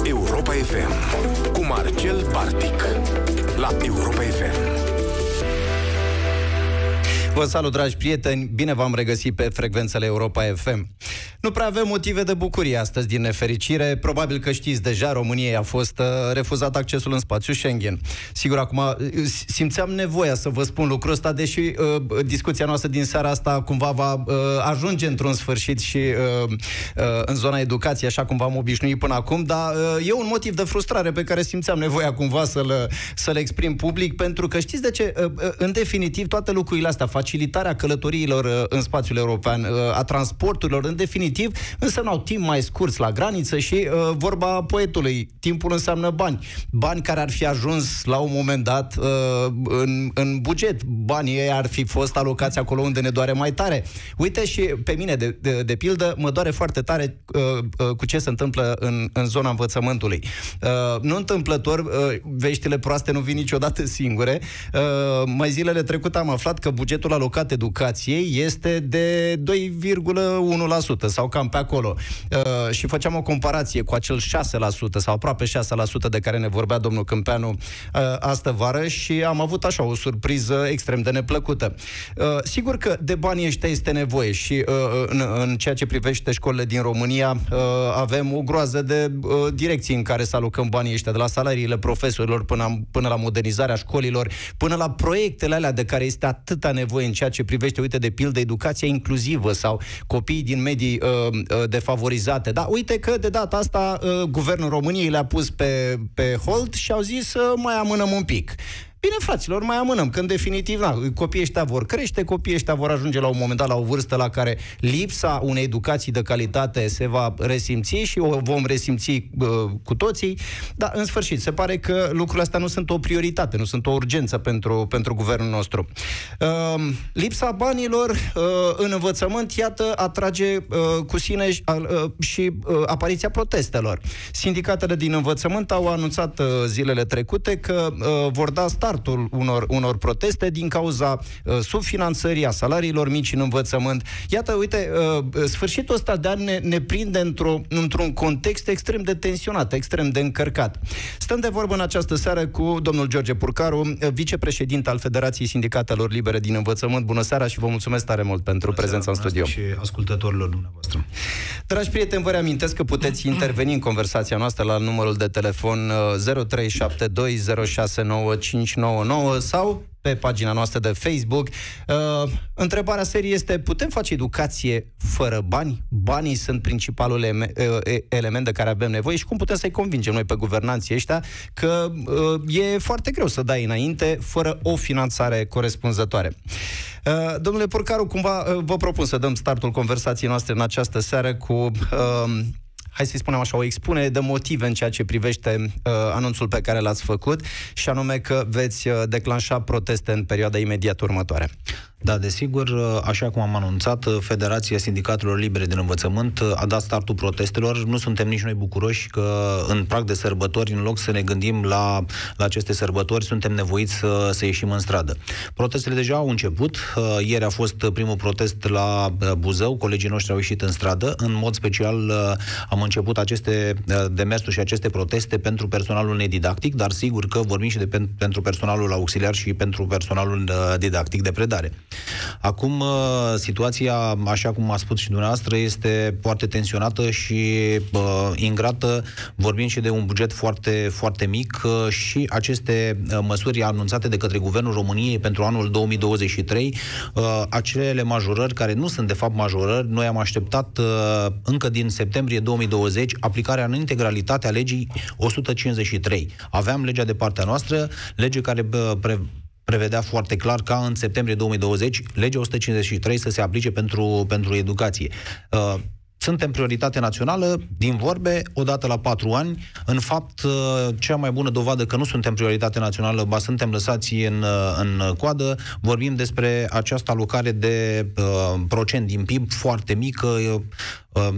Europa FM cu Marcel Bartic la Europa FM. Vă salut, dragi prieteni, bine v-am regăsit pe frecvențele Europa FM. Nu prea avem motive de bucurie astăzi, din nefericire. Probabil că știți deja, României a fost refuzat accesul în spațiul Schengen. Sigur, acum simțeam nevoia să vă spun lucrul ăsta, deși discuția noastră din seara asta cumva va ajunge într-un sfârșit și în zona educației, așa cum v-am obișnuit până acum, dar e un motiv de frustrare pe care simțeam nevoia cumva să-l exprim public, pentru că știți de ce? În definitiv, toate lucrurile astea, facilitarea călătoriilor în spațiul european, a transporturilor, în definitiv, însemnau timp mai scurt la graniță și, vorba poetului, timpul înseamnă bani. Bani care ar fi ajuns la un moment dat în buget. Banii ei ar fi fost alocați acolo unde ne doare mai tare. Uite, și pe mine, de pildă, mă doare foarte tare cu ce se întâmplă în zona învățământului. Nu întâmplător, veștile proaste nu vin niciodată singure. Mai zilele trecute am aflat că bugetul alocat educației este de 2,1% sau cam pe acolo. Și făceam o comparație cu acel 6% sau aproape 6% de care ne vorbea domnul Câmpeanu astă vară și am avut așa o surpriză extrem de neplăcută. Sigur că de banii ăștia este nevoie și în ceea ce privește școlile din România avem o groază de direcții în care să alocăm banii ăștia, de la salariile profesorilor până la modernizarea școlilor, până la proiectele alea de care este atâta nevoie în ceea ce privește, uite, de pildă, educația inclusivă sau copiii din medii defavorizate. Dar uite că de data asta Guvernul României le-a pus pe hold și au zis să mai amânăm un pic. Bine, fraților, mai amânăm, că în definitiv, copiii ăștia vor crește, copiii ăștia vor ajunge la un moment dat la o vârstă la care lipsa unei educații de calitate se va resimți și o vom resimți cu toții, dar în sfârșit, se pare că lucrurile astea nu sunt o prioritate, nu sunt o urgență pentru guvernul nostru. Lipsa banilor în învățământ, iată, atrage cu sine și apariția protestelor. Sindicatele din învățământ au anunțat zilele trecute că vor da startul unor proteste din cauza subfinanțării, a salariilor mici în învățământ. Iată, uite, sfârșitul ăsta de an ne prinde într-un context extrem de tensionat, extrem de încărcat. Stăm de vorbă în această seară cu domnul George Purcaru, vicepreședinte al Federației Sindicatelor Libere din Învățământ. Bună seara și vă mulțumesc tare mult pentru prezența în studio. Și ascultătorilor dumneavoastră. Dragi prieteni, vă reamintesc că puteți interveni în conversația noastră la numărul de telefon 0372069599 sau pe pagina noastră de Facebook. Întrebarea serii este: putem face educație fără bani? Banii sunt principalul element de care avem nevoie și cum putem să-i convingem noi pe guvernanții ăștia că e foarte greu să dai înainte fără o finanțare corespunzătoare. Domnule Purcaru, cumva vă propun să dăm startul conversației noastre în această seară cu hai să-i spunem așa, o expunere de motive în ceea ce privește anunțul pe care l-ați făcut, și anume că veți declanșa proteste în perioada imediat următoare. Da, desigur, așa cum am anunțat, Federația Sindicatelor Libere din Învățământ a dat startul protestelor. Nu suntem nici noi bucuroși că în prag de sărbători, în loc să ne gândim la aceste sărbători, suntem nevoiți să ieșim în stradă. Protestele deja au început. Ieri a fost primul protest la Buzău, colegii noștri au ieșit în stradă. În mod special am început aceste demersuri și aceste proteste pentru personalul nedidactic, dar sigur că vorbim și pentru personalul auxiliar și pentru personalul didactic de predare. Acum, situația, așa cum a spus și dumneavoastră, este foarte tensionată și ingrată. Vorbim și de un buget foarte, foarte mic și aceste măsuri anunțate de către Guvernul României pentru anul 2023, acele majorări care nu sunt de fapt majorări. Noi am așteptat încă din septembrie 2020 aplicarea în integralitate a legii 153. Aveam legea de partea noastră, lege care prevedea foarte clar ca în septembrie 2020 legea 153 să se aplice pentru educație. Suntem prioritate națională, din vorbe, odată la 4 ani. În fapt, cea mai bună dovadă că nu suntem prioritate națională, ba suntem lăsați în coadă, vorbim despre această alocare de procent din PIB foarte mică,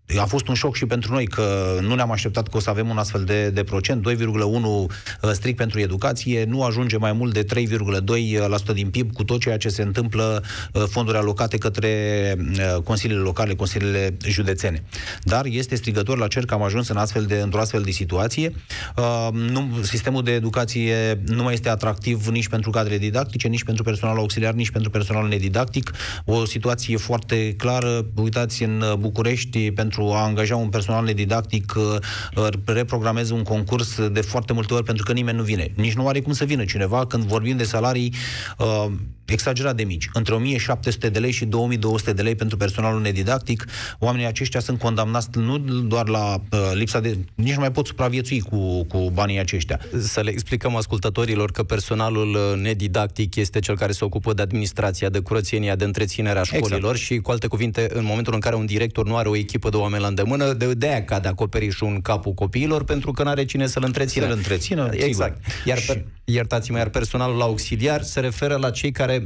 a fost un șoc și pentru noi, că nu ne-am așteptat că o să avem un astfel de procent, 2,1 strict pentru educație, nu ajunge mai mult de 3,2% din PIB cu tot ceea ce se întâmplă, fonduri alocate către consiliile locale, consiliile județene. Dar este strigător la cer că am ajuns într-o astfel de situație. Sistemul de educație nu mai este atractiv nici pentru cadre didactice, nici pentru personal auxiliar, nici pentru personal nedidactic. O situație foarte clară, uitați, în București, pentru a angaja un personal nedidactic, reprogramez un concurs de foarte multe ori pentru că nimeni nu vine. Nici nu are cum să vină cineva când vorbim de salarii exagerat de mici. Între 1700 de lei și 2200 de lei pentru personalul nedidactic. Oamenii aceștia sunt condamnați nu doar la lipsa de... Nici nu mai pot supraviețui cu banii aceștia. Să le explicăm ascultătorilor că personalul nedidactic este cel care se ocupă de administrația, de curățenia, de întreținerea școlilor, și, cu alte cuvinte, în momentul în care un director nu are o echipă de oameni la îndemână, de aia cade acoperișul în capul copiilor, pentru că nu are cine să-l întrețină. Să-l întrețină, exact. Iertați-mă, iar personalul auxiliar se referă la cei care,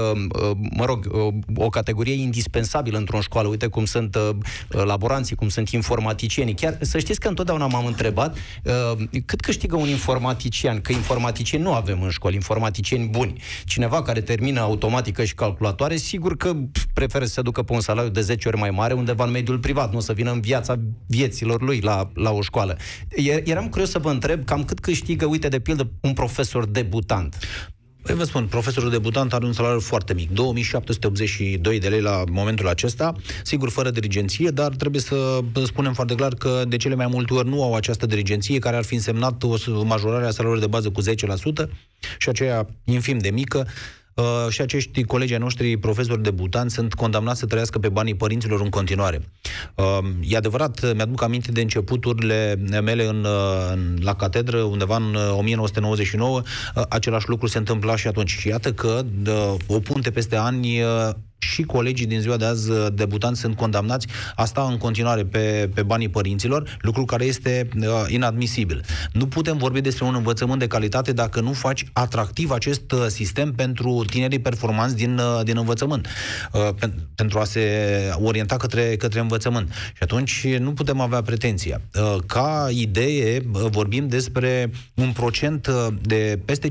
o categorie indispensabilă într-o școală. Uite cum sunt laboranții, cum sunt informaticienii. Chiar să știți că întotdeauna m-am întrebat cât câștigă un informatician, că informaticieni nu avem în școli, informaticieni buni. Cineva care termină automatică și calculatoare, sigur că preferă să se ducă pe un salariu de 10 ori mai mare undeva în mediul privat, nu să vină în viața vieților lui la o școală. Eram curios să vă întreb cam cât câștigă, uite, de pildă, un profesor debutant. Păi vă spun, profesorul debutant are un salariu foarte mic, 2782 de lei la momentul acesta, sigur fără dirigenție, dar trebuie să spunem foarte clar că de cele mai multe ori nu au această dirigenție, care ar fi însemnat o majorare a salariului de bază cu 10% și aceea infim de mică. Și acești colegii noștri, profesori debutanți, sunt condamnați să trăiască pe banii părinților în continuare. E adevărat, mi-aduc aminte de începuturile mele la catedră, undeva în 1999, același lucru se întâmpla și atunci. Și iată că, o punte peste ani, și colegii din ziua de azi debutanți sunt condamnați a sta în continuare pe banii părinților, lucru care este inadmisibil. Nu putem vorbi despre un învățământ de calitate dacă nu faci atractiv acest sistem pentru tinerii performanți din învățământ, pentru a se orienta către învățământ. Și atunci nu putem avea pretenția. Ca idee, vorbim despre un procent de peste 50%,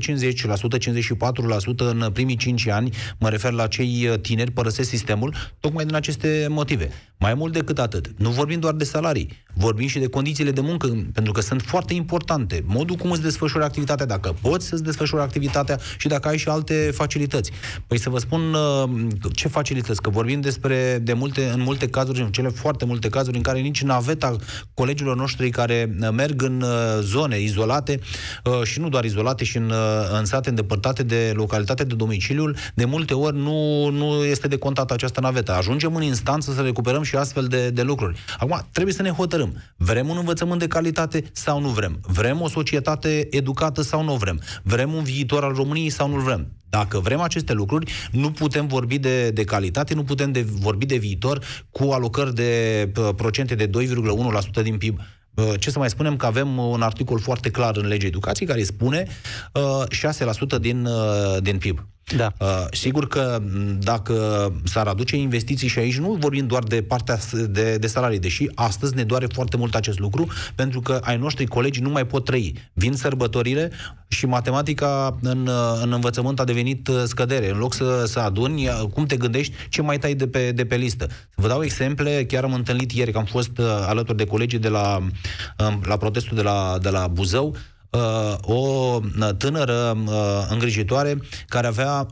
54% în primii 5 ani, mă refer la cei tineri părăsesc sistemul, tocmai din aceste motive. Mai mult decât atât, nu vorbim doar de salarii, vorbim și de condițiile de muncă, pentru că sunt foarte importante. Modul cum îți desfășori activitatea, dacă poți să-ți desfășori activitatea și dacă ai și alte facilități. Păi să vă spun ce facilități, că vorbim despre în multe cazuri, în cele foarte multe cazuri în care nici naveta colegilor noștri care merg în zone izolate și nu doar izolate, și în sate îndepărtate de localitate de domiciliul, de multe ori nu este decontată această navetă. Ajungem în instanță să recuperăm și astfel de lucruri. Acum, trebuie să ne hotărâm. Vrem un învățământ de calitate sau nu vrem? Vrem o societate educată sau nu vrem? Vrem un viitor al României sau nu vrem? Dacă vrem aceste lucruri, nu putem vorbi de calitate, nu putem vorbi de viitor cu alocări de procente de 2,1% din PIB. Ce să mai spunem, că avem un articol foarte clar în legea educației care spune 6% din PIB. Da. Sigur că dacă s-ar aduce investiții, și aici nu vorbim doar de partea de salarii, deși astăzi ne doare foarte mult acest lucru, pentru că ai noștri colegi nu mai pot trăi. Vin sărbătorile și matematica în învățământ a devenit scădere. În loc să aduni, cum te gândești, ce mai tai de pe listă? Să vă dau exemple, chiar am întâlnit ieri, că am fost alături de colegii la protestul de la Buzău, o tânără îngrijitoare care avea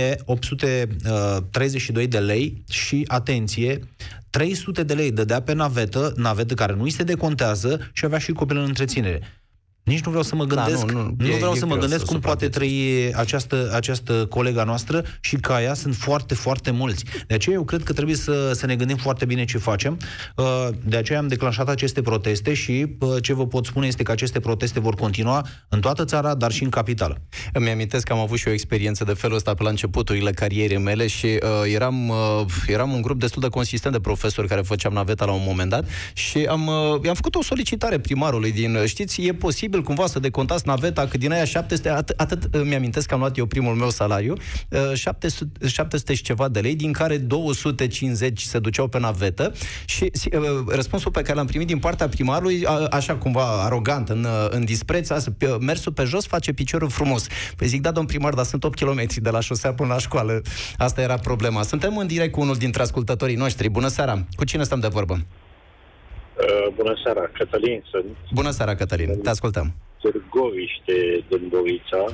1832 de lei și, atenție, 300 de lei dădea pe navetă care nu îi se decontează, și avea și copil în întreținere. Nici nu vreau să mă gândesc, nu vreau să mă gândesc cum poate trăi această colega noastră, și ca ea sunt foarte, foarte mulți. De aceea eu cred că trebuie să ne gândim foarte bine ce facem. De aceea am declanșat aceste proteste și ce vă pot spune este că aceste proteste vor continua în toată țara, dar și în capitală. Îmi amintesc că am avut și o experiență de felul ăsta pe la începuturile carierei mele și eram un grup destul de consistent de profesori care făceam naveta la un moment dat și i-am făcut o solicitare primarului știți, e posibil posibil cumva să decontați naveta, că din aia 700, atât mi-amintesc că am luat eu primul meu salariu, 700 și ceva de lei, din care 250 se duceau pe navetă și răspunsul pe care l-am primit din partea primarului, așa cumva arogant, în dispreț, mersul pe jos face piciorul frumos. Păi zic, da, domn primar, dar sunt 8 km de la șosea până la școală. Asta era problema. Suntem în direct cu unul dintre ascultătorii noștri. Bună seara! Cu cine stăm de vorbă? Bună seara, Cătălin sunt. Bună seara, Cătălin. Te ascultăm. Târgoviște, Dâmbovița.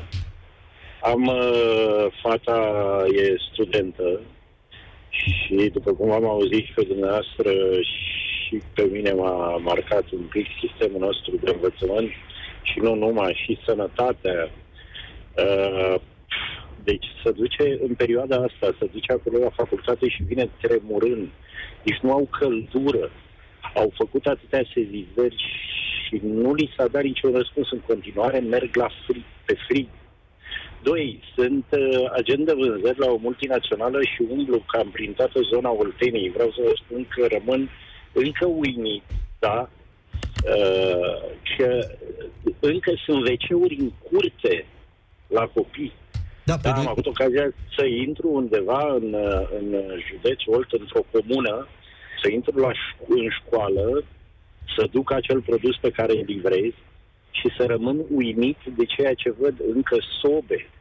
Fata e studentă și, după cum am auzit și pe dumneavoastră, și pe mine m-a marcat un pic sistemul nostru de învățământ și nu numai, și sănătatea. Deci se duce în perioada asta, se duce acolo la facultate și vine tremurând. Deci nu au căldură. Au făcut atâtea sezizări și nu li s-a dat niciun răspuns în continuare, merg pe frig. 2. Sunt agent de vânzări la o multinațională și umblu cam prin toată zona Olteniei. Vreau să vă spun că rămân încă uimit, da? Că încă sunt WC-uri în curte la copii. Da, am avut ocazia să intru undeva în județ Olt, într-o comună, să intru în școală, să duc acel produs pe care îl livrez și să rămân uimit de ceea ce văd. Încă sobe,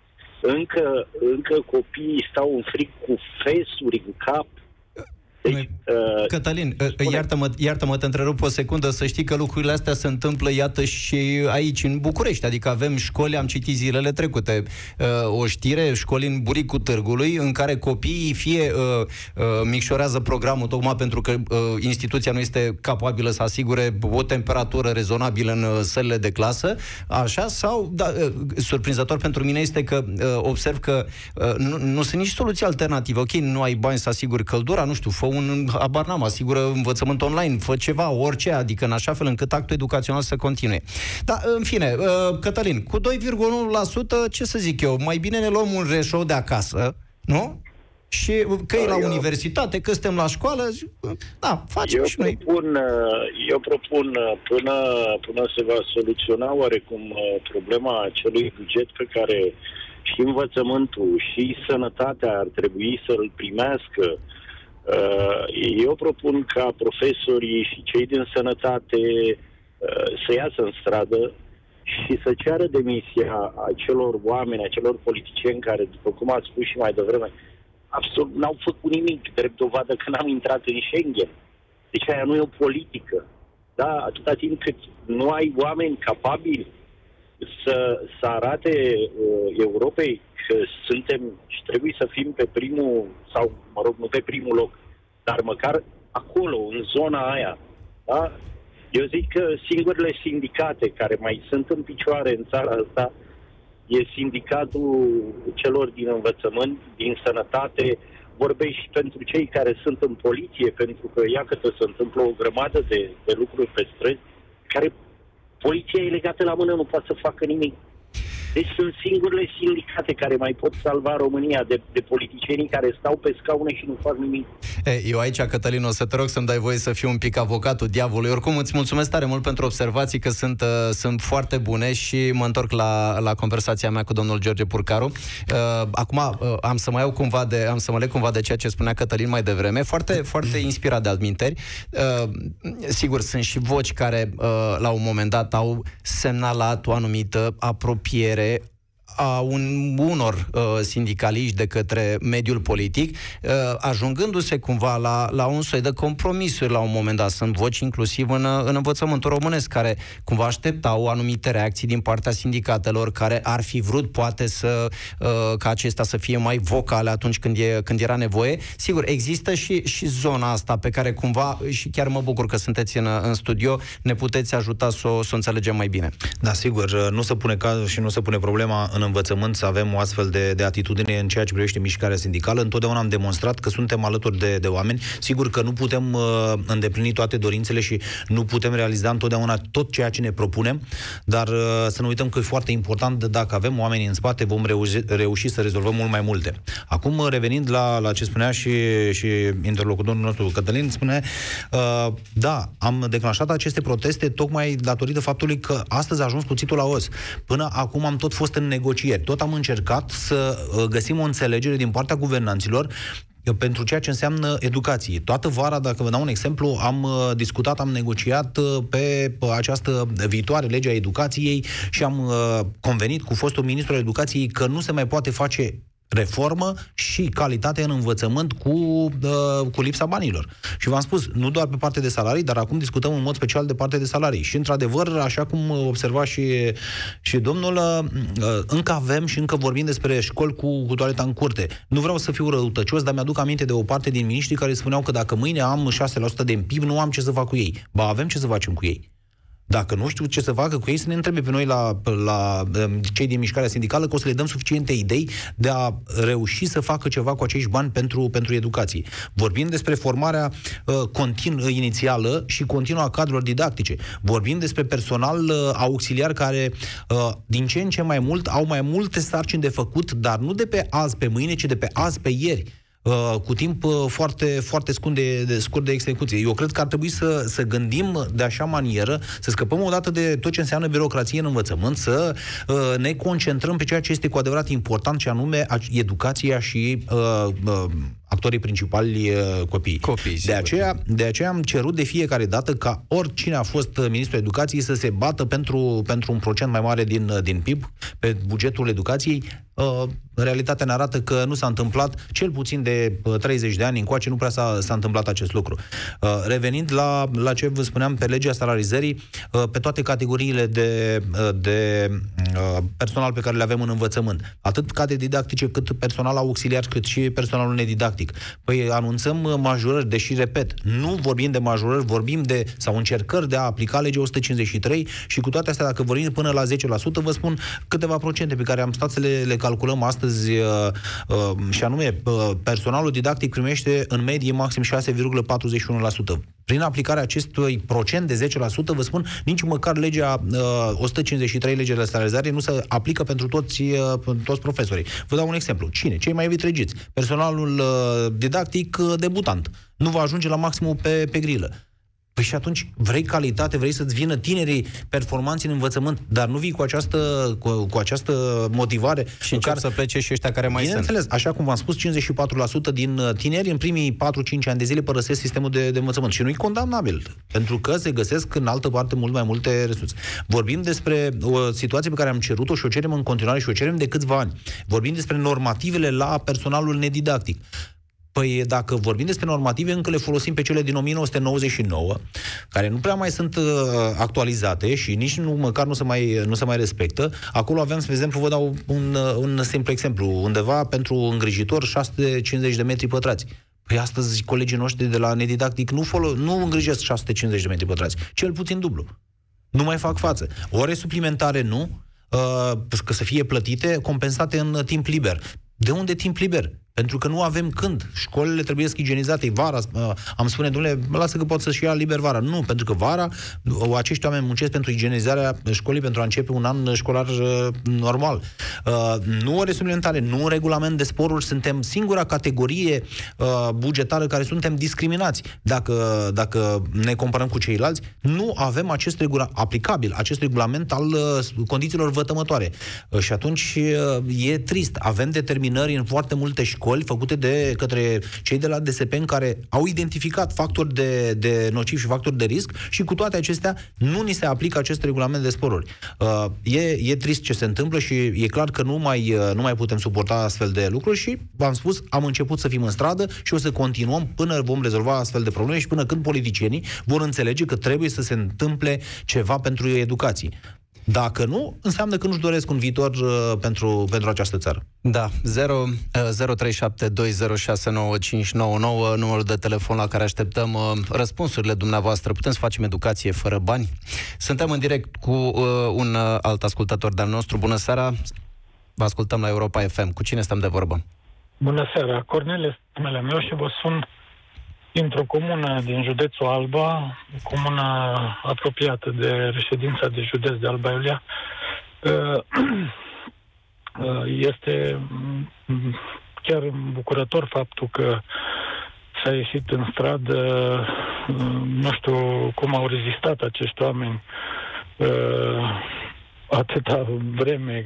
încă copiii stau în frig cu fesuri în cap. Deci, Cătălin, iartă-mă, te întrerup o secundă, să știi că lucrurile astea se întâmplă, iată, și aici, în București. Adică avem școli, am citit zilele trecute, o știre, școli în Buricul Târgului, în care copiii fie micșorează programul, tocmai pentru că instituția nu este capabilă să asigure o temperatură rezonabilă în sălile de clasă, așa, sau, da, surprinzător pentru mine este că observ că nu sunt nici soluții alternative. Ok, nu ai bani să asiguri căldura, nu știu, habar n-am, asigură învățământ online, fă ceva, orice, adică în așa fel încât actul educațional să continue. Dar, în fine, Cătălin, cu 2,1%, ce să zic eu, mai bine ne luăm un reșou de acasă, nu? Și că e la universitate, că suntem la școală, da, facem și noi. Eu propun, până se va soluționa oarecum problema acelui buget pe care și învățământul și sănătatea ar trebui să-l primească, eu propun ca profesorii și cei din sănătate să iasă în stradă și să ceară demisia acelor oameni, acelor politicieni care, după cum ați spus și mai devreme, absolut n-au făcut nimic, drept dovadă că n-am intrat în Schengen. Deci aia nu e o politică. Da? Atâta timp cât nu ai oameni capabili să arate Europei că suntem și trebuie să fim pe primul, sau, mă rog, nu pe primul loc, dar măcar acolo, în zona aia. Da? Eu zic că singurele sindicate care mai sunt în picioare în țara asta e sindicatul celor din învățământ, din sănătate, vorbești și pentru cei care sunt în poliție, pentru că iată se întâmplă o grămadă de lucruri pe străzi, care poliția e legată la mână, nu poate să facă nimic. Deci sunt singurele sindicate care mai pot salva România de politicienii care stau pe scaune și nu fac nimic. Eu aici, Cătălin, o să te rog să-mi dai voie să fiu un pic avocatul diavolului. Oricum, îți mulțumesc tare mult pentru observații, că sunt foarte bune și mă întorc la conversația mea cu domnul George Purcaru. Acum am să mă leg cumva de ceea ce spunea Cătălin mai devreme. Foarte, foarte inspirat de altminteri. Sigur, sunt și voci care la un moment dat au semnalat o anumită apropiere a unor sindicaliști de către mediul politic, ajungându-se cumva la un soi de compromisuri la un moment dat. Sunt voci inclusiv în învățământul românesc care cumva așteptau anumite reacții din partea sindicatelor, care ar fi vrut poate ca acestea să fie mai vocale atunci când era nevoie. Sigur, există și zona asta pe care cumva, și chiar mă bucur că sunteți în studio, ne puteți ajuta să o înțelegem mai bine. Da, sigur, nu se pune cazul și nu se pune problema în învățământ să avem o astfel de atitudine în ceea ce privește mișcarea sindicală. Întotdeauna am demonstrat că suntem alături de oameni. Sigur că nu putem îndeplini toate dorințele și nu putem realiza întotdeauna tot ceea ce ne propunem, dar să nu uităm că e foarte important, dacă avem oameni în spate, vom reuși să rezolvăm mult mai multe. Acum, revenind la ce spunea și interlocutorul nostru, Cătălin, spune, da, am declanșat aceste proteste tocmai datorită faptului că astăzi a ajuns cuțitul la os. Până acum am tot fost în negocieri. Tot am încercat să găsim o înțelegere din partea guvernanților pentru ceea ce înseamnă educație. Toată vara, dacă vă dau un exemplu, am discutat, am negociat pe această viitoare lege a educației și am convenit cu fostul ministru al educației că nu se mai poate face reformă și calitate în învățământ cu lipsa banilor. Și v-am spus, nu doar pe partea de salarii, dar acum discutăm în mod special de partea de salarii. Și, într-adevăr, așa cum observa și domnul, încă avem și încă vorbim despre școli cu toaleta în curte. Nu vreau să fiu răutăcios, dar mi-aduc aminte de o parte din miniștri care spuneau că dacă mâine am 6% de PIB, nu am ce să fac cu ei. Ba, avem ce să facem cu ei. Dacă nu știu ce să facă cu ei, să ne întrebe pe noi la cei din mișcarea sindicală, că o să le dăm suficiente idei de a reuși să facă ceva cu acești bani pentru educație. Vorbim despre formarea inițială și continuă a cadrelor didactice. Vorbim despre personal auxiliar care din ce în ce mai mult au mai multe sarcini de făcut, dar nu de pe azi pe mâine, ci de pe azi pe ieri. Cu timp foarte, foarte scurt de execuție. Eu cred că ar trebui să gândim de așa manieră, să scăpăm odată de tot ce înseamnă birocrație în învățământ, să ne concentrăm pe ceea ce este cu adevărat important, și anume educația și actorii principali copiii. De aceea am cerut de fiecare dată ca oricine a fost ministrul educației să se bată pentru un procent mai mare din PIB pe bugetul educației. Realitatea ne arată că nu s-a întâmplat, cel puțin de 30 de ani încoace, nu prea s-a întâmplat acest lucru. Revenind la ce vă spuneam pe legea salarizării, pe toate categoriile de personal pe care le avem în învățământ, atât cadre didactice, cât personal auxiliar, cât și personalul nedidactic. Păi anunțăm majorări, deși, repet, nu vorbim de majorări, vorbim sau încercări de a aplica legea 153 și cu toate astea, dacă vorbim până la 10%, vă spun câteva procente pe care am stat să le calculăm astăzi, și anume, personalul didactic primește în medie maxim 6,41%. Prin aplicarea acestui procent de 10%, vă spun, nici măcar legea 153, legea de salarizare, nu se aplică pentru toți profesorii. Vă dau un exemplu. Cine? Cei mai vitregiți. Personalul didactic debutant. Nu va ajunge la maximul pe grilă. Păi și atunci vrei calitate, vrei să-ți vină tinerii performanți în învățământ, dar nu vii cu această motivare. Și încerc să plece și ăștia care mai sunt. Bineînțeles, așa cum v-am spus, 54% din tineri în primii 4-5 ani de zile părăsesc sistemul de învățământ. Și nu-i condamnabil, pentru că se găsesc în altă parte mult mai multe resurse. Vorbim despre o situație pe care am cerut-o și o cerem în continuare și o cerem de câțiva ani. Vorbim despre normativele la personalul nedidactic. Păi dacă vorbim despre normative, încă le folosim pe cele din 1999, care nu prea mai sunt actualizate și nici măcar nu se mai respectă. Acolo aveam, spre exemplu, vă dau un simplu exemplu, undeva pentru îngrijitor 650 de metri pătrați. Păi astăzi colegii noștri de la nedidactic nu îngrijesc 650 de metri pătrați, cel puțin dublu. Nu mai fac față. Ore suplimentare nu, că să fie plătite, compensate în timp liber. De unde timp liber? Pentru că nu avem când. Școlile trebuie igienizate. Vara, am spune, domnule, lasă că pot să-și ia liber vara. Nu, pentru că vara acești oameni muncesc pentru igienizarea școlii, pentru a începe un an școlar normal. Nu ore suplimentare, nu un regulament de sporuri. Suntem singura categorie bugetară care suntem discriminați. Dacă ne comparăm cu ceilalți, nu avem aplicabil acest regulament al condițiilor vătămătoare. Și atunci e trist. Avem determinări în foarte multe școli făcute de către cei de la DSP care au identificat factori de nociv și factori de risc și cu toate acestea nu ni se aplică acest regulament de sporuri. E trist ce se întâmplă și e clar că nu mai putem suporta astfel de lucruri și, v-am spus, am început să fim în stradă și o să continuăm până vom rezolva astfel de probleme și până când politicienii vor înțelege că trebuie să se întâmple ceva pentru educație. Dacă nu, înseamnă că nu-și doresc un viitor pentru această țară. Da, 0372069599, numărul de telefon la care așteptăm răspunsurile dumneavoastră. Putem să facem educație fără bani? Suntem în direct cu un alt ascultător de-al nostru. Bună seara! Vă ascultăm la Europa FM. Cu cine stăm de vorbă? Bună seara, Cornel este numele meu și vă sun dintr-o comună din județul Alba, comună apropiată de reședința de județ de Alba Iulia. Este chiar bucurător faptul că s-a ieșit în stradă. Nu știu cum au rezistat acești oameni atâta vreme.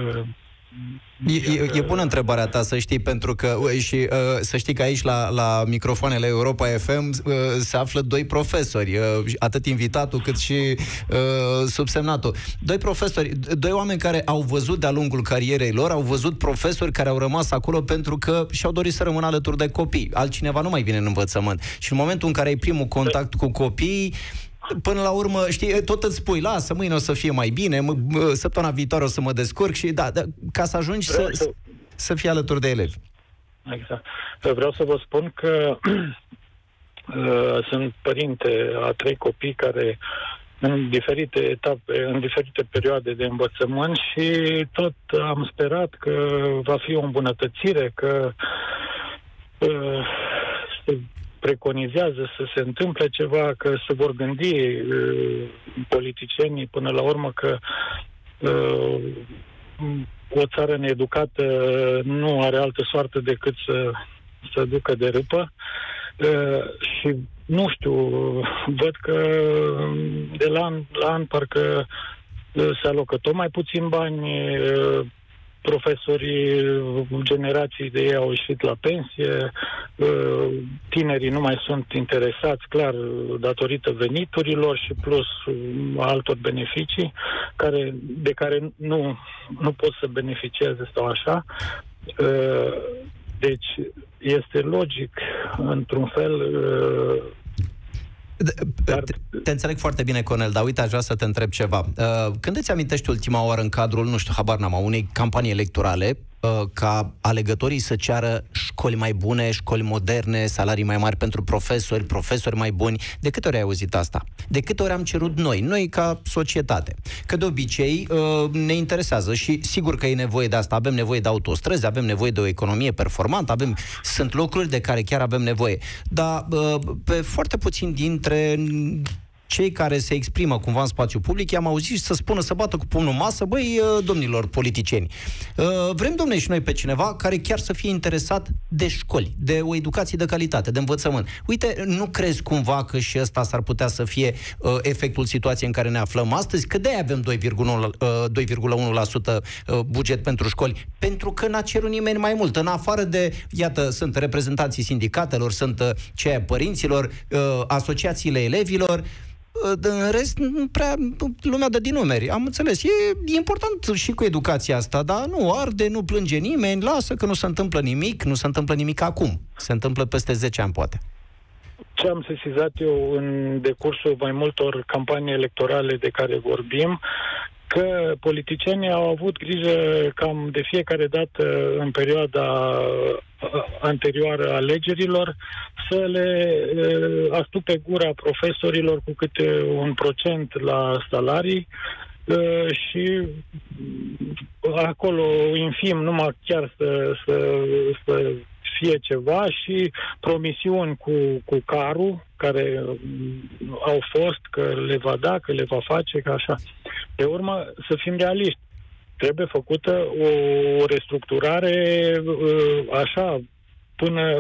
E bună întrebarea ta, să știi, pentru că și să știi că aici la microfoanele Europa FM se află doi profesori, atât invitatul cât și subsemnatul. Doi profesori, doi oameni care au văzut de-a lungul carierei lor, au văzut profesori care au rămas acolo pentru că și-au dorit să rămână alături de copii. Altcineva nu mai vine în învățământ. Și în momentul în care ai primul contact cu copiii, până la urmă, știi, tot îți spui, lasă, mâine o să fie mai bine, săptămâna viitoare o să mă descurc și ca să ajungi să fii alături de elevi. Exact. Vreau să vă spun că sunt părinte a 3 copii care în diferite etape, în diferite perioade de învățământ și tot am sperat că va fi o îmbunătățire, că preconizează să se întâmple ceva, că se vor gândi politicienii până la urmă că o țară needucată nu are altă soartă decât să ducă de râpă. Și nu știu, văd că de la an parcă se alocă tot mai puțin bani, profesorii, generații de ei au ieșit la pensie, tinerii nu mai sunt interesați, clar, datorită veniturilor și plus altor beneficii de care nu pot să beneficieze sau așa. Deci este logic, într-un fel. Te înțeleg foarte bine, Cornel, dar uite, aș vrea să te întreb ceva. Când îți amintești ultima oară în cadrul, nu știu, habar n-am, a unei campanii electorale, ca alegătorii să ceară școli mai bune, școli moderne, salarii mai mari pentru profesori mai buni? De câte ori ai auzit asta? De câte ori am cerut noi ca societate? Că de obicei ne interesează și sigur că e nevoie de asta, avem nevoie de autostrăzi, avem nevoie de o economie performantă, sunt lucruri de care chiar avem nevoie. Dar pe foarte puțin dintre cei care se exprimă cumva în spațiu public, i-am auzit să spună, să bată cu pumnul în masă, băi, domnilor politicieni, vrem, domne, și noi pe cineva care chiar să fie interesat de școli, de o educație de calitate, de învățământ. Uite, nu crezi cumva că și ăsta s-ar putea să fie efectul situației în care ne aflăm astăzi? Că de-aia avem 2,1% buget pentru școli, pentru că n-a cerut nimeni mai mult. În afară de, iată, sunt reprezentanții sindicatelor, sunt cei ai părinților, asociațiile elevilor. În rest, prea lumea dă din numeri. Am înțeles. E important și cu educația asta, dar nu arde, nu plânge nimeni, lasă că nu se întâmplă nimic acum. Se întâmplă peste 10 ani, poate. Ce am sesizat eu în decursul mai multor campanii electorale de care vorbim, că politicienii au avut grijă cam de fiecare dată în perioada anterioară alegerilor să le astupe gura profesorilor cu câte 1% la salarii și acolo infim numai chiar să fie ceva și promisiuni cu carul care au fost că le va da, că le va face, că așa. Pe urmă, să fim realiști. Trebuie făcută o restructurare așa, până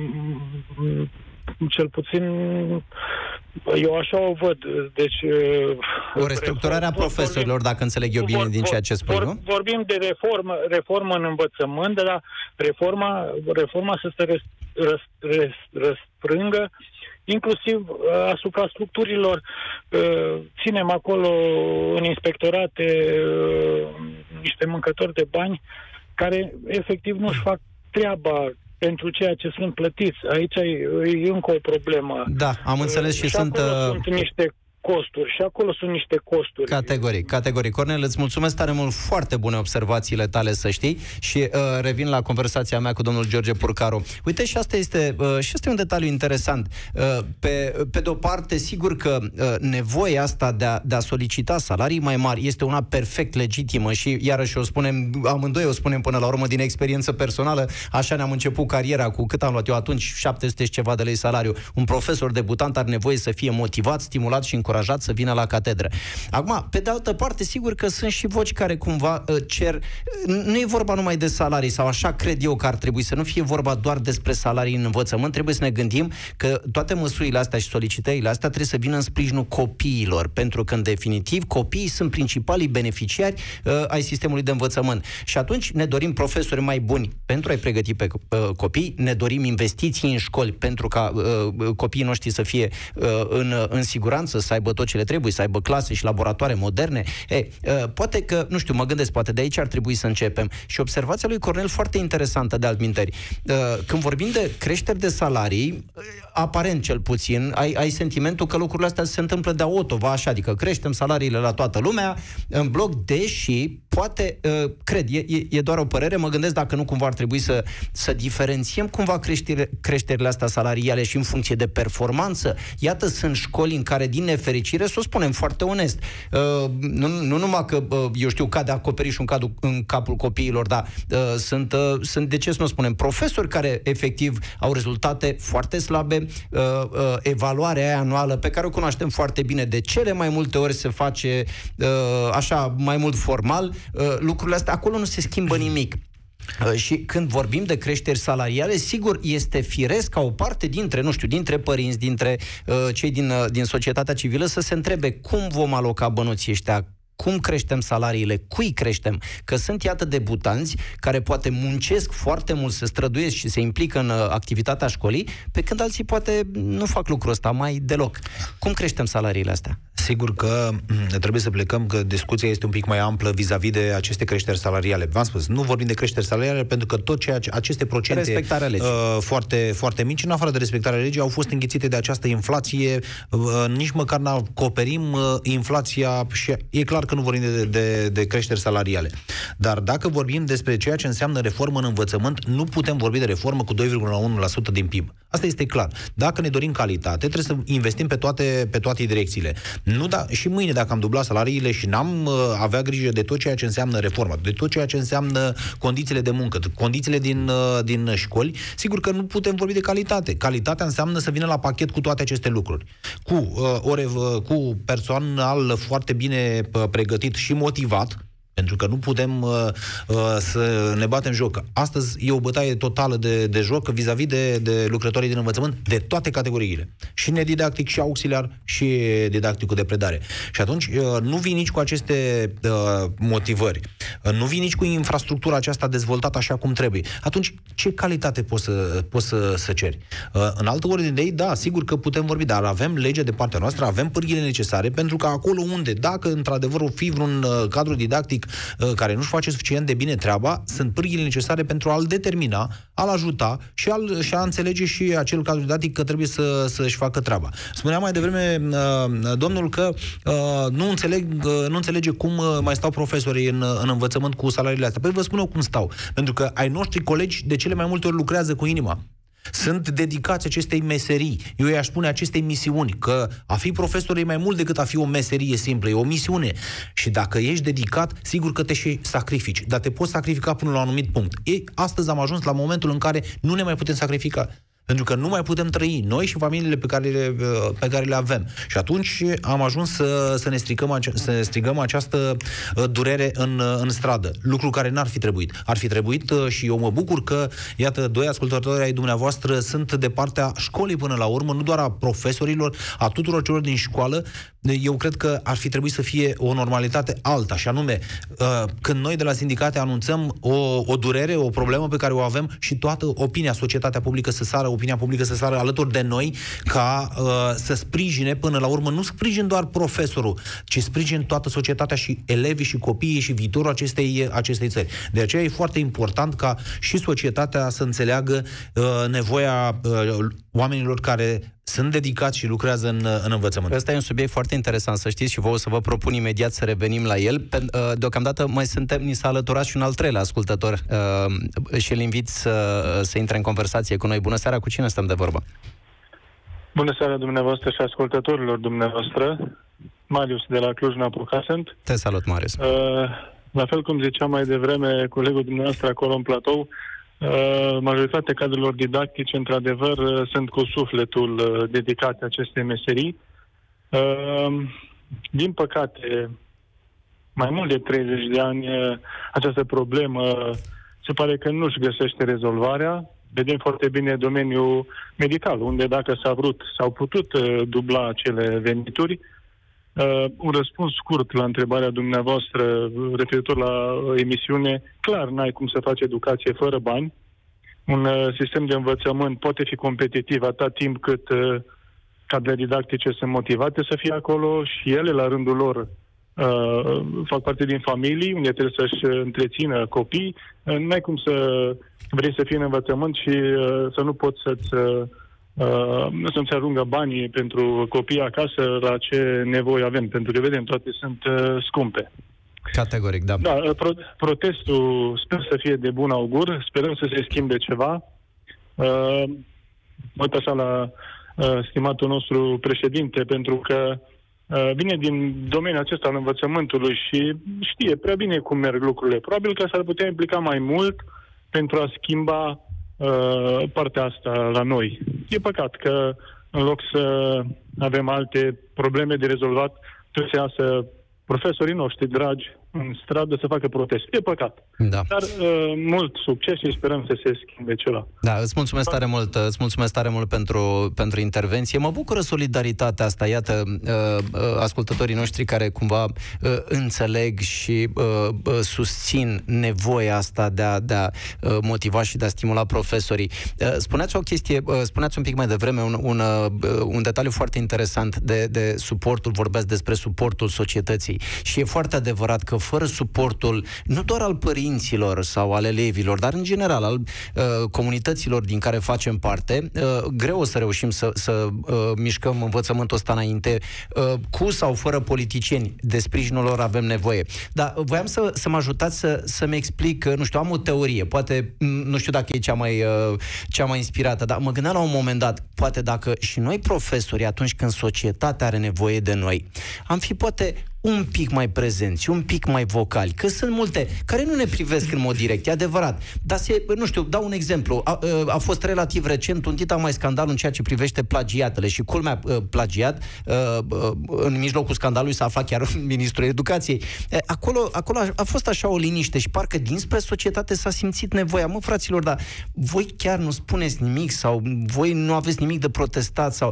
cel puțin eu așa o văd. Deci o restructurare a profesorilor, dacă înțeleg eu bine din ceea ce spui, nu? Vorbim de reformă în învățământ, dar reforma să se răsfrângă inclusiv asupra structurilor. Ținem acolo în inspectorate niște mâncători de bani care efectiv nu-și fac treaba pentru ceea ce sunt plătiți. Aici e încă o problemă. Da, am înțeles și sunt niște costuri și acolo sunt niște costuri. Categoric. Cornel, îți mulțumesc tare mult, foarte bune observațiile tale, să știi, și revin la conversația mea cu domnul George Purcaru. Uite, și asta este un detaliu interesant. Pe de o parte, sigur că nevoia asta de a solicita salarii mai mari este una perfect legitimă și iarăși amândoi o spunem până la urmă din experiență personală, așa ne-am început cariera, cu cât am luat eu atunci, 700 și ceva de lei salariu. Un profesor debutant are nevoie să fie motivat, stimulat și încurajat să vină la catedră. Acum, pe de altă parte, sigur că sunt și voci care cumva cer... Nu e vorba numai de salarii, sau așa cred eu că ar trebui să nu fie vorba doar despre salarii în învățământ, trebuie să ne gândim că toate măsurile astea și solicitările astea trebuie să vină în sprijinul copiilor, pentru că, în definitiv, copiii sunt principalii beneficiari ai sistemului de învățământ. Și atunci ne dorim profesori mai buni pentru a-i pregăti pe copii, ne dorim investiții în școli pentru ca copiii noștri să fie în siguranță, să aibă tot ce le trebuie, să aibă clase și laboratoare moderne. Poate că, nu știu, mă gândesc, poate de aici ar trebui să începem. Și observația lui Cornel foarte interesantă, de altminteri. Când vorbim de creșteri de salarii, aparent cel puțin, ai sentimentul că lucrurile astea se întâmplă de autova, așa, adică creștem salariile la toată lumea în bloc, deși poate, cred, e doar o părere, mă gândesc dacă nu cumva ar trebui să diferențiem cumva creșterile astea salariale și în funcție de performanță. Iată, sunt școli în care, din nefericire, să o spunem foarte onest, nu numai că, eu știu, cade acoperișul în capul copiilor, dar sunt, de ce să nu spunem, profesori care efectiv au rezultate foarte slabe, evaluarea aia anuală pe care o cunoaștem foarte bine, de cele mai multe ori se face așa, mai mult formal, lucrurile astea, acolo nu se schimbă nimic. Și când vorbim de creșteri salariale, sigur, este firesc ca o parte dintre părinți, dintre cei din societatea civilă să se întrebe cum vom aloca bănuții ăștia, cum creștem salariile, cui creștem, că sunt, iată, debutanți care poate muncesc foarte mult, se străduiesc și se implică în activitatea școlii, pe când alții poate nu fac lucrul ăsta mai deloc. Cum creștem salariile astea? Sigur că trebuie să plecăm că discuția este un pic mai amplă vis-a-vis de aceste creșteri salariale. V-am spus, nu vorbim de creșteri salariale pentru că tot aceste procente foarte, foarte mici, în afară de respectarea legii, au fost înghițite de această inflație, nici măcar n-acoperim inflația și e clar că nu vorbim de creșteri salariale. Dar dacă vorbim despre ceea ce înseamnă reformă în învățământ, nu putem vorbi de reformă cu 2,1% din PIB. Asta este clar. Dacă ne dorim calitate, trebuie să investim pe toate direcțiile. Și mâine, dacă am dublat salariile și n-am avea grijă de tot ceea ce înseamnă reforma, de tot ceea ce înseamnă condițiile de muncă, condițiile din școli, sigur că nu putem vorbi de calitate. Calitatea înseamnă să vină la pachet cu toate aceste lucruri. Cu personal foarte bine pregătit și motivat, pentru că nu putem să ne batem joc. Astăzi e o bătaie totală de joc vis-a-vis de lucrătorii din învățământ de toate categoriile. Și nedidactic, și auxiliar, și didacticul de predare. Și atunci nu vii nici cu aceste motivări. Nu vii nici cu infrastructura aceasta dezvoltată așa cum trebuie. Atunci, ce calitate poți să ceri? În altă ordine de idei, da, sigur că putem vorbi, dar avem legea de partea noastră, avem pârghile necesare, pentru că acolo unde, dacă într-adevăr o fi vreun cadru didactic care nu-și face suficient de bine treaba, sunt pârghile necesare pentru a-l determina, a-l ajuta și a înțelege și acel cadru didactic că trebuie să-și facă treaba. Spunea mai devreme domnul că nu înțelege cum mai stau profesorii în învățământ cu salariile astea. Păi vă spun eu cum stau. Pentru că ai noștri colegi de cele mai multe ori lucrează cu inima. Sunt dedicați acestei meserii. Eu i-aș spune acestei misiuni, că a fi profesor e mai mult decât a fi o meserie simplă, e o misiune. Și dacă ești dedicat, sigur că te și sacrifici, dar te poți sacrifica până la un anumit punct. Astăzi am ajuns la momentul în care nu ne mai putem sacrifica. Pentru că nu mai putem trăi, noi și familiile pe care le avem. Și atunci am ajuns să ne strigăm această durere în stradă. Lucru care n-ar fi trebuit. Ar fi trebuit și eu mă bucur că, iată, doi ascultători ai dumneavoastră sunt de partea școlii până la urmă, nu doar a profesorilor, a tuturor celor din școală. Eu cred că ar fi trebuit să fie o normalitate alta, și anume, când noi de la sindicate anunțăm o durere, o problemă pe care o avem, și toată societatea publică opinia publică să sară alături de noi, ca să sprijine până la urmă, nu sprijin doar profesorul, ci sprijin toată societatea și elevii și copiii și viitorul acestei țări. De aceea e foarte important ca și societatea să înțeleagă nevoia oamenilor care sunt dedicați și lucrează în învățământ. Ăsta e un subiect foarte interesant, să știți, și vă o să vă propun imediat să revenim la el. Deocamdată ni s-a alăturat și un al treilea ascultător și îl invit să intre în conversație cu noi. Bună seara, cu cine stăm de vorbă? Bună seara dumneavoastră și ascultătorilor dumneavoastră. Marius de la Cluj-Napoca sunt. Te salut, Marius. La fel cum ziceam mai devreme colegul dumneavoastră acolo în platou, majoritatea cadrelor didactice, într-adevăr, sunt cu sufletul dedicate acestei meserii. Din păcate, mai mult de 30 de ani, această problemă se pare că nu-și găsește rezolvarea. Vedem foarte bine domeniul medical, unde dacă s-a vrut, s-au putut dubla acele venituri. Un răspuns scurt la întrebarea dumneavoastră referitor la emisiune, clar n-ai cum să faci educație fără bani. Un sistem de învățământ poate fi competitiv atât timp cât cadrele didactice sunt motivate să fie acolo și ele, la rândul lor, fac parte din familii unde trebuie să-și întrețină copii. N-ai cum să vrei să fii în învățământ și să nu poți să-ți arungă banii pentru copii acasă la ce nevoie avem, pentru că, vedem, toate sunt scumpe. Categoric, da. Da, protestul sper să fie de bun augur, sperăm să se schimbe ceva. Mă așa la stimatul nostru președinte, pentru că vine din domeniul acesta al învățământului și știe prea bine cum merg lucrurile. Probabil că s-ar putea implica mai mult pentru a schimba partea asta la noi. E păcat că în loc să avem alte probleme de rezolvat, trebuie să iasă profesorii noștri dragi în stradă să facă protest. E păcat. Da. Dar mult succes și sperăm să se schimbe ceva. Da, îți mulțumesc tare mult pentru intervenție. Mă bucură solidaritatea asta. Iată, ascultătorii noștri care cumva înțeleg și susțin nevoia asta de a motiva și de a stimula profesorii. Spuneați o chestie, spuneați un pic mai devreme un detaliu foarte interesant de suportul, vorbeați despre suportul societății. Și e foarte adevărat că fără suportul, nu doar al părinților sau al elevilor, dar în general al comunităților din care facem parte, greu o să reușim să mișcăm învățământul ăsta înainte, cu sau fără politicieni. De sprijinul lor avem nevoie. Dar voiam să mă ajutați să-mi explic, nu știu, am o teorie, poate, nu știu dacă e cea mai inspirată, dar mă gândeam la un moment dat, poate dacă și noi profesori, atunci când societatea are nevoie de noi, am fi poate un pic mai prezenți, un pic mai vocali, că sunt multe care nu ne privesc în mod direct, e adevărat. Dar nu știu, dau un exemplu. A fost relativ recent un mai scandal în ceea ce privește plagiatele și culmea plagiat, în mijlocul scandalului s-a aflat chiar ministrul educației. Acolo a fost așa o liniște și parcă dinspre societate s-a simțit nevoia. Mă, fraților, dar voi chiar nu spuneți nimic sau voi nu aveți nimic de protestat sau...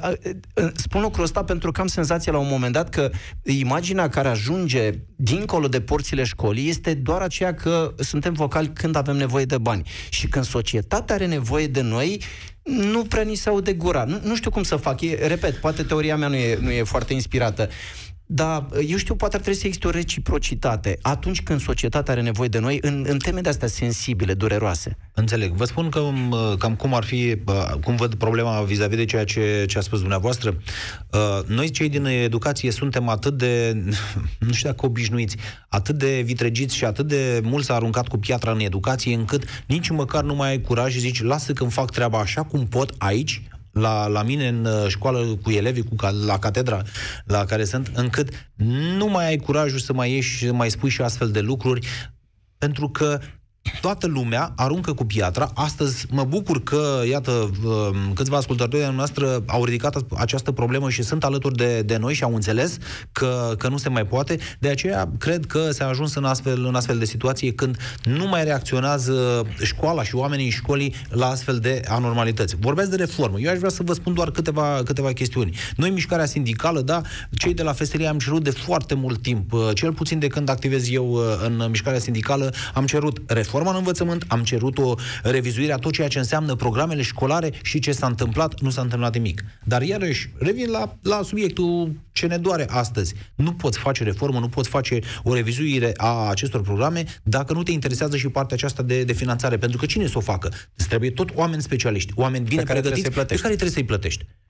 Spun lucrul ăsta pentru că am senzația la un moment dat că imaginea care ajunge dincolo de porțile școlii este doar aceea că suntem vocali când avem nevoie de bani. Și când societatea are nevoie de noi, nu prea ni se aude gura. Nu știu cum să fac. Repet, poate teoria mea nu e foarte inspirată. Dar, eu știu, poate ar trebui să existe o reciprocitate atunci când societatea are nevoie de noi în teme de-astea sensibile, dureroase. Înțeleg. Vă spun că cam cum ar fi, cum văd problema vis-a-vis de ceea ce a spus dumneavoastră. Noi, cei din educație, suntem atât de, nu știu dacă obișnuiți, atât de vitregiți și atât de mult s-a aruncat cu piatra în educație, încât nici măcar nu mai ai curaj și zici, lasă când fac treaba așa cum pot aici, la mine în școală cu elevii, la catedra la care sunt, încât nu mai ai curajul să mai ieși, să mai spui și astfel de lucruri, pentru că toată lumea aruncă cu piatra. Astăzi mă bucur că, iată, câțiva ascultători de noastră au ridicat această problemă și sunt alături de noi și au înțeles că nu se mai poate. De aceea cred că s-a ajuns în astfel de situație când nu mai reacționează școala și oamenii școlii la astfel de anormalități. Vorbesc de reformă. Eu aș vrea să vă spun doar câteva chestiuni. Noi, mișcarea sindicală, da, cei de la Feselie am cerut de foarte mult timp, cel puțin de când activez eu în mișcarea sindicală, am cerut reforma în învățământ, am cerut o revizuire a tot ceea ce înseamnă programele școlare și ce s-a întâmplat, nu s-a întâmplat nimic. Dar iarăși, revin la subiectul ce ne doare astăzi. Nu poți face reformă, nu poți face o revizuire a acestor programe dacă nu te interesează și partea aceasta de finanțare. Pentru că cine să o facă? Îți trebuie tot oameni specialiști, oameni bine pregătiți, pe care trebuie să-i plătești.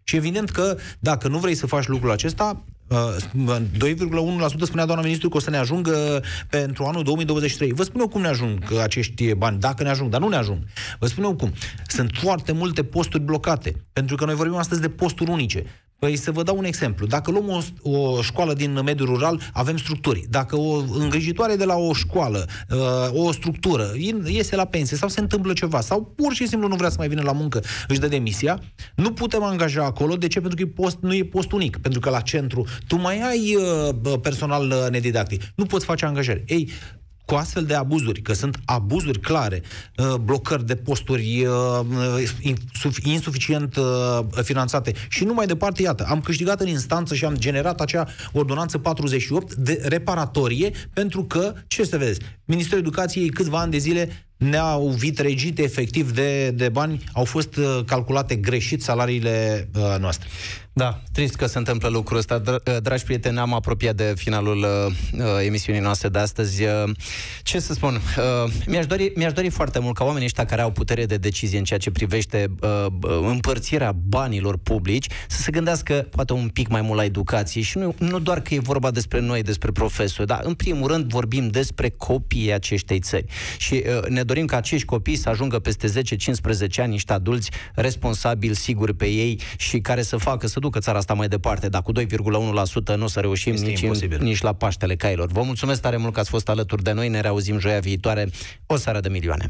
Și evident că dacă nu vrei să faci lucrul acesta, 2,1% spunea doamna ministru că o să ne ajungă pentru anul 2023. Vă spun eu cum ne ajung acești bani, dacă ne ajung, dar nu ne ajung. Vă spun eu cum. Sunt foarte multe posturi blocate, pentru că noi vorbim astăzi de posturi unice. Păi să vă dau un exemplu. Dacă luăm o școală din mediul rural, avem structuri. Dacă o îngrijitoare de la o școală, o structură, iese la pensie sau se întâmplă ceva, sau pur și simplu nu vrea să mai vină la muncă, își dă demisia, nu putem angaja acolo. De ce? Pentru că nu e post unic. Pentru că la centru tu mai ai personal nedidactic. Nu poți face angajări. Ei, cu astfel de abuzuri, că sunt abuzuri clare, blocări de posturi insuficient finanțate și nu mai departe, iată, am câștigat în instanță și am generat acea ordonanță 48 de reparatorie, pentru că, ce să vedeți, Ministerul Educației câțiva ani de zile ne-au vitregit efectiv de bani, au fost calculate greșit salariile noastre. Da, trist că se întâmplă lucrul ăsta. Dragi prieteni, am apropiat de finalul emisiunii noastre de astăzi. Ce să spun? Mi-aș dori foarte mult ca oamenii ăștia care au putere de decizie în ceea ce privește împărțirea banilor publici să se gândească poate un pic mai mult la educație și nu doar că e vorba despre noi, despre profesori, dar în primul rând vorbim despre copiii acestei țări. Și ne dorim ca acești copii să ajungă peste 10-15 ani niște adulți responsabili, siguri pe ei și care să ducă țara asta mai departe, dar cu 2,1% nu o să reușim nici la Paștele Cailor. Vă mulțumesc tare mult că ați fost alături de noi, ne reauzim joia viitoare. O seară de milioane!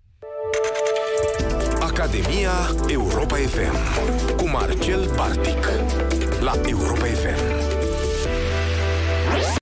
Academia Europa FM cu Marcel Bartic la Europa FM.